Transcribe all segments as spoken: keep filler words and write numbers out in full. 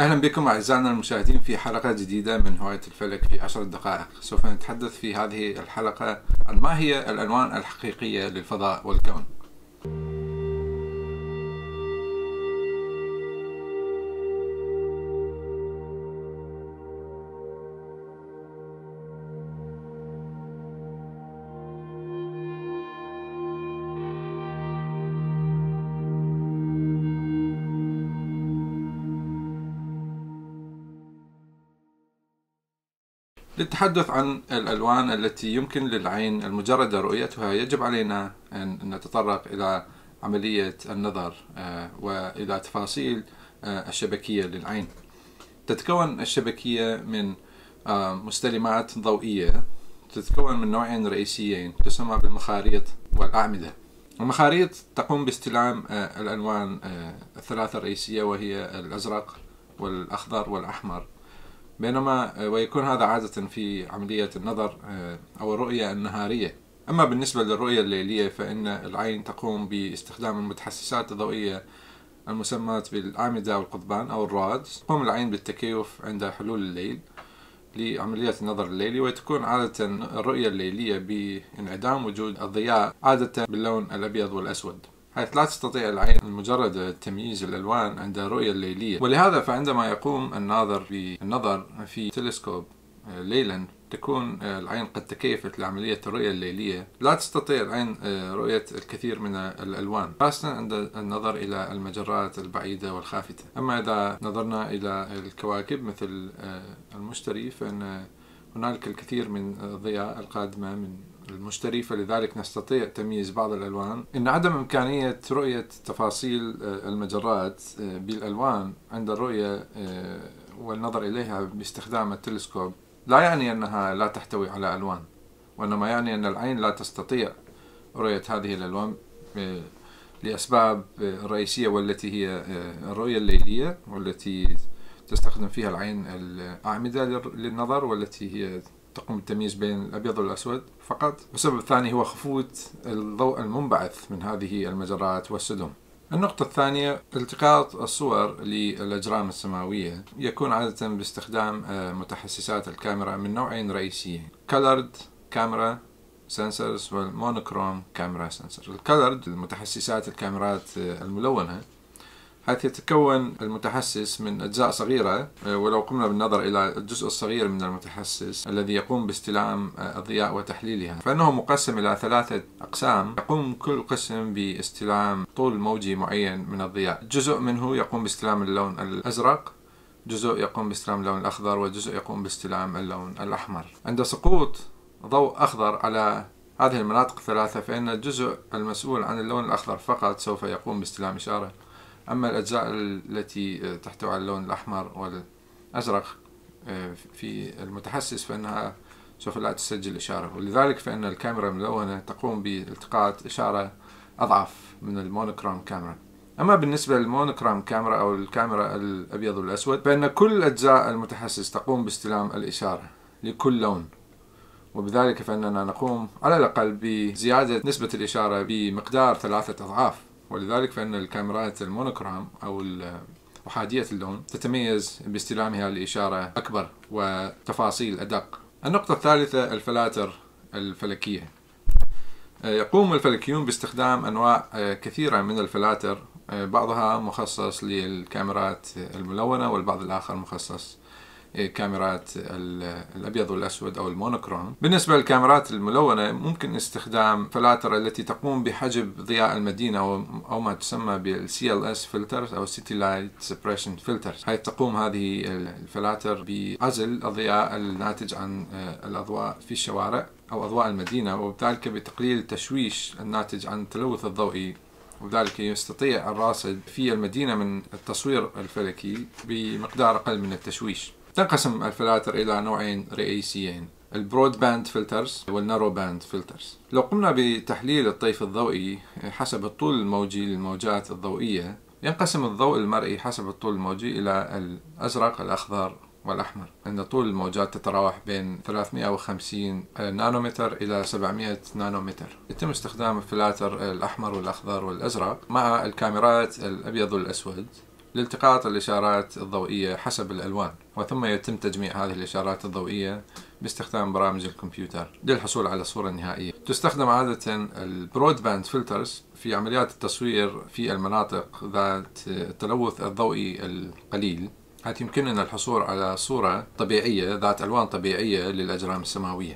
أهلا بكم أعزائنا المشاهدين في حلقة جديدة من هواية الفلك في عشر دقائق. سوف نتحدث في هذه الحلقة عن ما هي الألوان الحقيقية للفضاء والكون. للتحدث عن الألوان التي يمكن للعين المجردة رؤيتها، يجب علينا أن نتطرق إلى عملية النظر وإلى تفاصيل الشبكية للعين. تتكون الشبكية من مستلمات ضوئية، تتكون من نوعين رئيسيين تسمى بالمخاريط والأعمدة. المخاريط تقوم باستلام الألوان الثلاثة الرئيسية، وهي الأزرق والأخضر والأحمر، بينما ويكون هذا عادة في عملية النظر أو الرؤية النهارية. أما بالنسبة للرؤية الليلية فإن العين تقوم باستخدام المتحسسات الضوئية المسماة بالأعمدة أو القضبان أو الراد. تقوم العين بالتكيف عند حلول الليل لعملية النظر الليلي، وتكون عادة الرؤية الليلية بانعدام وجود الضياء، عادة باللون الأبيض والأسود، حيث لا تستطيع العين المجردة تمييز الألوان عند الرؤية الليلية. ولهذا فعندما يقوم الناظر بالنظر في تلسكوب ليلا، تكون العين قد تكيفت لعملية الرؤية الليلية، لا تستطيع العين رؤية الكثير من الألوان، خاصة عند النظر إلى المجرات البعيدة والخافتة. أما إذا نظرنا إلى الكواكب مثل المشتري فإن هنالك الكثير من الضياء القادمة من المشتري، فلذلك نستطيع تمييز بعض الألوان. إن عدم إمكانية رؤية تفاصيل المجرات بالألوان عند الرؤية والنظر إليها باستخدام التلسكوب لا يعني أنها لا تحتوي على ألوان، وإنما يعني أن العين لا تستطيع رؤية هذه الألوان لأسباب رئيسية، والتي هي الرؤية الليلية، والتي تستخدم فيها العين الأعمدة للنظر، والتي هي تقوم بالتمييز بين الأبيض والأسود فقط. والسبب الثاني هو خفوت الضوء المنبعث من هذه المجرات والسدم. النقطة الثانية التقاط الصور للأجرام السماوية، يكون عادة باستخدام متحسسات الكاميرا من نوعين رئيسيين: Colored Camera Sensors والمونوكروم كاميرا سنسور. الكالرد المتحسسات الكاميرات الملونة، حيث يتكون المتحسس من أجزاء صغيرة، ولو قمنا بالنظر إلى الجزء الصغير من المتحسس الذي يقوم باستلام الضياء وتحليلها، فإنه مقسم إلى ثلاثة أقسام، يقوم كل قسم باستلام طول موجي معين من الضياء. جزء منه يقوم باستلام اللون الأزرق، جزء يقوم باستلام اللون الأخضر، وجزء يقوم باستلام اللون الأحمر. عند سقوط ضوء أخضر على هذه المناطق الثلاثة، فإن الجزء المسؤول عن اللون الأخضر فقط سوف يقوم باستلام إشارة، أما الأجزاء التي تحتوي على اللون الأحمر والأزرق في المتحسس فإنها سوف لا تسجل إشارة. ولذلك فإن الكاميرا الملونة تقوم بالتقاط إشارة أضعف من المونوكروم كاميرا. أما بالنسبة للمونوكروم كاميرا أو الكاميرا الأبيض والأسود، فإن كل أجزاء المتحسس تقوم باستلام الإشارة لكل لون، وبذلك فإننا نقوم على الأقل بزيادة نسبة الإشارة بمقدار ثلاثة أضعاف. ولذلك فإن الكاميرات المونوكروم أو أحادية اللون تتميز باستلامها لإشارة أكبر وتفاصيل أدق. النقطة الثالثة الفلاتر الفلكية. يقوم الفلكيون باستخدام أنواع كثيرة من الفلاتر، بعضها مخصص للكاميرات الملونة، والبعض الآخر مخصص كاميرات الأبيض والأسود أو المونوكروم. بالنسبة للكاميرات الملونة ممكن استخدام فلاتر التي تقوم بحجب ضياء المدينة أو ما تسمى بال سي إل إس filters أو City Light Suppression filters، حيث تقوم هذه الفلاتر بعزل الضياء الناتج عن الأضواء في الشوارع أو أضواء المدينة، وبذلك بتقليل التشويش الناتج عن التلوث الضوئي، وبذلك يستطيع الراصد في المدينة من التصوير الفلكي بمقدار أقل من التشويش. تنقسم الفلاتر إلى نوعين رئيسيين: البرود باند فلترز والنارو باند فلترز. لو قمنا بتحليل الطيف الضوئي حسب الطول الموجي للموجات الضوئية، ينقسم الضوء المرئي حسب الطول الموجي إلى الأزرق، الأخضر، والأحمر، أن طول الموجات تتراوح بين ثلاثمئة وخمسين نانومتر إلى سبعمئة نانومتر. يتم استخدام الفلاتر الأحمر والأخضر والأزرق مع الكاميرات الأبيض والأسود لالتقاط الإشارات الضوئية حسب الألوان، وثم يتم تجميع هذه الإشارات الضوئية باستخدام برامج الكمبيوتر للحصول على الصورة النهائية. تستخدم عادة البرود باند فلترز في عمليات التصوير في المناطق ذات التلوث الضوئي القليل، حيث يمكننا الحصول على صورة طبيعية ذات ألوان طبيعية للأجرام السماوية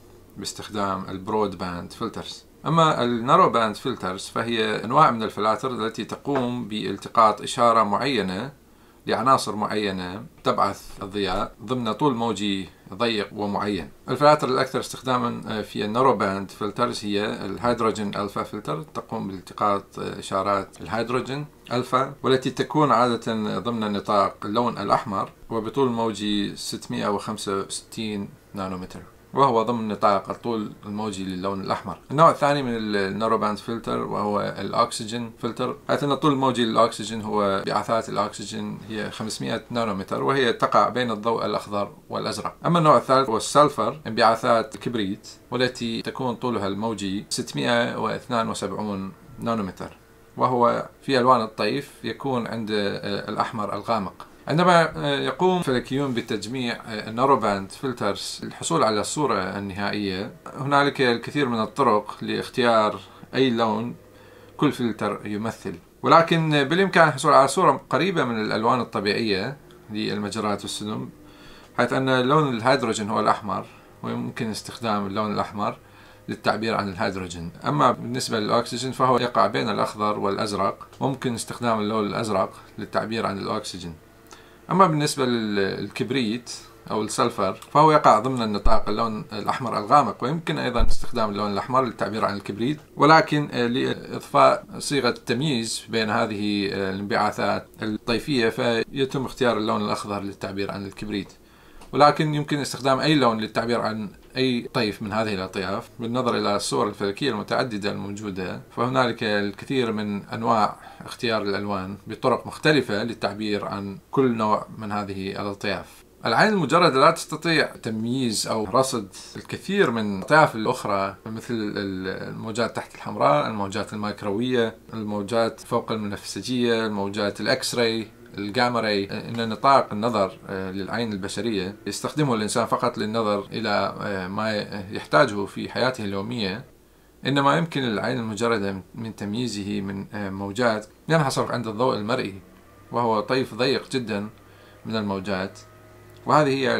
باستخدام البرود باند فلترز. أما النارو باند فلترز فهي أنواع من الفلاتر التي تقوم بالتقاط إشارة معينة لعناصر معينة تبعث الضياء ضمن طول موجي ضيق ومعين. الفلاتر الأكثر استخداما في النارو باند فلترز هي الهيدروجين ألفا فلتر، تقوم بالتقاط إشارات الهيدروجين ألفا، والتي تكون عادة ضمن نطاق اللون الأحمر وبطول موجي ستمئة وخمسة وستين نانومتر، وهو ضمن نطاق الطول الموجي للون الأحمر. النوع الثاني من النارو باند فلتر وهو الأكسجين فلتر، حيث أن الطول الموجي للأكسجين هو بعثات الأكسجين هي خمسمئة نانومتر، وهي تقع بين الضوء الأخضر والأزرق. أما النوع الثالث هو السلفر انبعاثات كبريت، والتي تكون طولها الموجي ستمئة واثنين وسبعين نانومتر، وهو في ألوان الطيف يكون عند الأحمر الغامق. عندما يقوم الفلكيون بتجميع النارو باند فلترز للحصول على الصورة النهائية، هنالك الكثير من الطرق لاختيار أي لون كل فلتر يمثل، ولكن بالإمكان الحصول على صورة قريبة من الألوان الطبيعية للمجرات والسدم، حيث أن لون الهيدروجين هو الأحمر، ويمكن استخدام اللون الأحمر للتعبير عن الهيدروجين. أما بالنسبة للأكسجين فهو يقع بين الأخضر والأزرق، وممكن استخدام اللون الأزرق للتعبير عن الأكسجين. أما بالنسبة للكبريت أو السلفر فهو يقع ضمن النطاق اللون الأحمر الغامق، ويمكن أيضا استخدام اللون الأحمر للتعبير عن الكبريت، ولكن لإضفاء صيغة التمييز بين هذه الانبعاثات الطيفية فيتم اختيار اللون الأخضر للتعبير عن الكبريت. ولكن يمكن استخدام أي لون للتعبير عن أي طيف من هذه الأطياف. بالنظر إلى الصور الفلكية المتعددة الموجودة، فهنالك الكثير من أنواع اختيار الألوان بطرق مختلفة للتعبير عن كل نوع من هذه الأطياف. العين المجردة لا تستطيع تمييز أو رصد الكثير من الأطياف الأخرى، مثل الموجات تحت الحمراء، الموجات الميكروية، الموجات فوق المنفسجية، الموجات الإكس راي، الجاما راي. إن نطاق النظر للعين البشرية يستخدمه الإنسان فقط للنظر إلى ما يحتاجه في حياته اليومية، إنما يمكن للعين المجردة من تمييزه من موجات ينحصر عند الضوء المرئي، وهو طيف ضيق جدا من الموجات. وهذه هي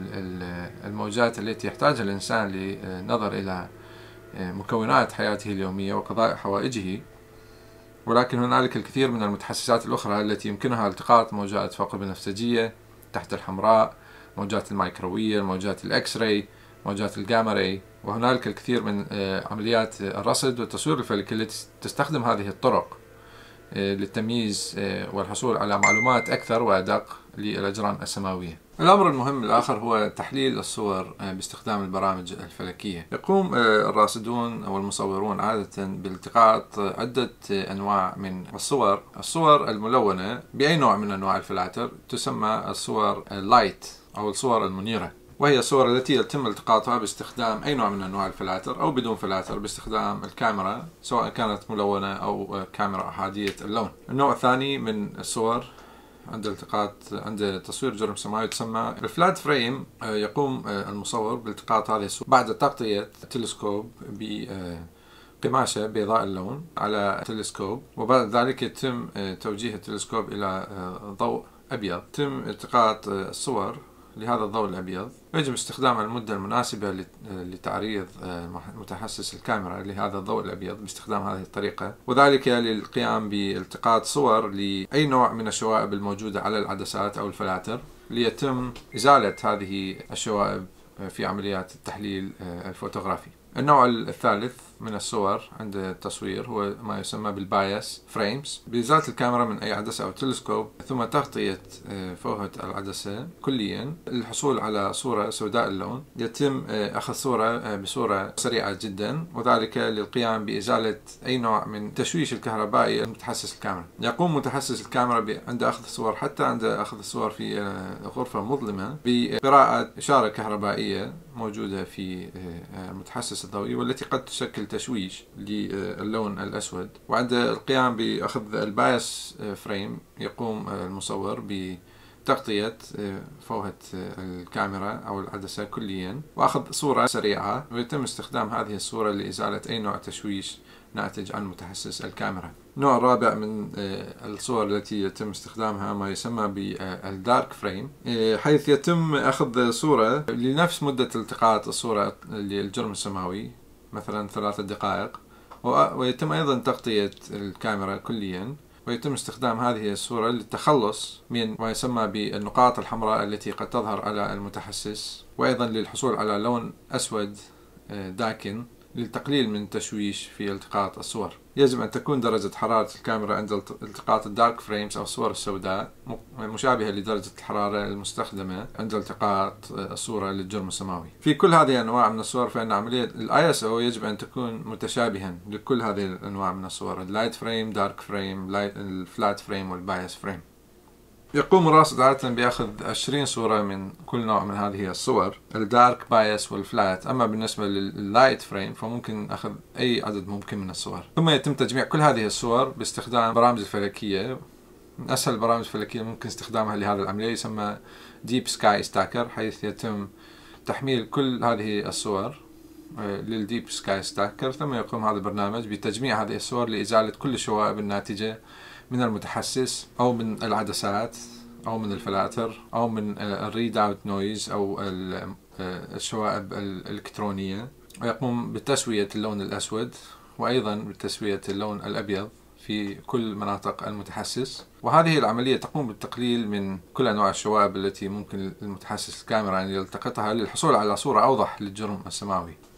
الموجات التي يحتاجها الإنسان للنظر إلى مكونات حياته اليومية وقضاء حوائجه. ولكن هنالك الكثير من المتحسسات الأخرى التي يمكنها التقاط موجات فوق البنفسجية، تحت الحمراء، موجات الميكروية، موجات الإكس راي، موجات الجاما راي. وهنالك الكثير من عمليات الرصد والتصوير الفلكي التي تستخدم هذه الطرق للتمييز والحصول على معلومات أكثر وأدق للأجرام السماوية. الأمر المهم الآخر هو تحليل الصور باستخدام البرامج الفلكية. يقوم الراصدون أو المصورون عادة بالتقاط عدة أنواع من الصور. الصور الملونة بأي نوع من أنواع الفلاتر تسمى الصور اللايت أو الصور المنيرة، وهي الصور التي يتم التقاطها باستخدام أي نوع من أنواع الفلاتر أو بدون فلاتر باستخدام الكاميرا، سواء كانت ملونة أو كاميرا أحادية اللون. النوع الثاني من الصور عند التقاط عند تصوير جرم سماوي تسمى الفلات فريم. يقوم المصور بالتقاط هذه الصور بعد تغطية تلسكوب بقماشة بيضاء اللون على تلسكوب، وبعد ذلك يتم توجيه التلسكوب إلى ضوء أبيض. يتم التقاط الصور لهذا الضوء الأبيض، يجب استخدام المدة المناسبة لتعريض متحسس الكاميرا لهذا الضوء الأبيض باستخدام هذه الطريقة، وذلك للقيام بالتقاط صور لأي نوع من الشوائب الموجودة على العدسات أو الفلاتر، ليتم إزالة هذه الشوائب في عمليات التحليل الفوتوغرافي. النوع الثالث من الصور عند التصوير هو ما يسمى بالبايس فريمز، بإزالة الكاميرا من أي عدسة أو تلسكوب ثم تغطية فوهة العدسة كليا للحصول على صورة سوداء اللون. يتم أخذ صورة بصورة سريعة جدا، وذلك للقيام بإزالة أي نوع من التشويش الكهربائي المتحسس الكاميرا. يقوم متحسس الكاميرا عند أخذ الصور، حتى عند أخذ الصور في غرفة مظلمة، بقراءة إشارة كهربائية موجودة في المتحسس الضوئي والتي قد تشكل تشويش للون الأسود. وعند القيام بأخذ البايس فريم يقوم المصور بتغطية فوهة الكاميرا أو العدسة كليا وأخذ صورة سريعة، ويتم استخدام هذه الصورة لإزالة أي نوع تشويش ناتج عن متحسس الكاميرا. النوع الرابع من الصور التي يتم استخدامها ما يسمى بالدارك فريم، حيث يتم أخذ صورة لنفس مدة التقاط الصورة للجرم السماوي، مثلا ثلاثة دقائق، ويتم أيضا تغطية الكاميرا كليا، ويتم استخدام هذه الصورة للتخلص من ما يسمى بالنقاط الحمراء التي قد تظهر على المتحسس، وأيضا للحصول على لون أسود داكن للتقليل من التشويش في التقاط الصور. يجب أن تكون درجة حرارة الكاميرا عند التقاط الدارك فريمز أو الصور السوداء مشابهة لدرجة الحرارة المستخدمة عند التقاط الصورة للجرم السماوي. في كل هذه الأنواع من الصور فإن عملية ال آي إس أو يجب أن تكون متشابها لكل هذه الأنواع من الصور: اللايت فريم، دارك فريم، الفلات فريم، والبايس فريم. يقوم الراصد عادة بأخذ عشرين صورة من كل نوع من هذه الصور، الدارك، بايس، والفلات. أما بالنسبة لللايت فريم فممكن أخذ أي عدد ممكن من الصور. ثم يتم تجميع كل هذه الصور باستخدام برامج الفلكية. من أسهل البرامج الفلكية ممكن استخدامها لهذه العملية يسمى ديب سكاي ستاكر، حيث يتم تحميل كل هذه الصور للديب سكاي ستاكر، ثم يقوم هذا البرنامج بتجميع هذه الصور لإزالة كل الشوائب الناتجة من المتحسس أو من العدسات أو من الفلاتر أو من الريد اوت نويز أو الشوائب الإلكترونية، ويقوم بتسوية اللون الأسود وأيضا بتسوية اللون الأبيض في كل مناطق المتحسس. وهذه العملية تقوم بالتقليل من كل أنواع الشوائب التي ممكن المتحسس الكاميرا أن يلتقطها للحصول على صورة أوضح للجرم السماوي.